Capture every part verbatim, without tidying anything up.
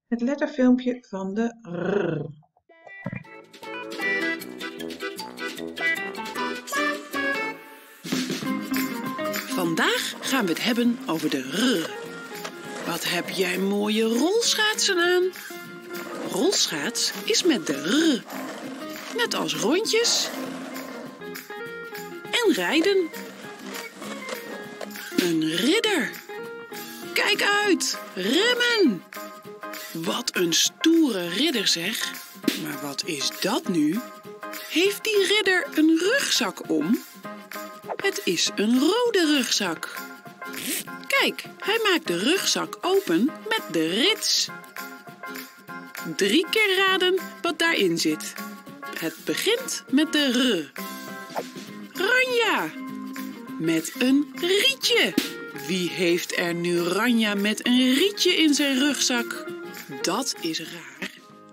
Het letterfilmpje van de R. Vandaag gaan we het hebben over de R. Wat heb jij mooie rolschaatsen aan? Rolschaats is met de R. Net als rondjes en rijden. Een ridder. Kijk uit, remmen. Wat een stoere ridder zeg. Maar wat is dat nu? Heeft die ridder een rugzak om? Het is een rode rugzak. Kijk, hij maakt de rugzak open met de rits. Drie keer raden wat daarin zit. Het begint met de R. Ranja. Met een rietje. Wie heeft er nu Ranja met een rietje in zijn rugzak? Dat is raar.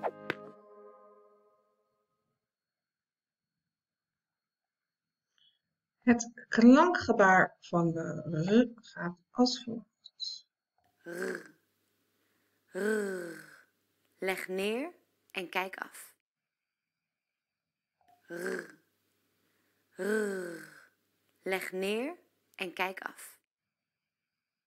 Het klankgebaar van de R gaat als volgt. R. R. Leg neer en kijk af. R. R. Leg neer en kijk af.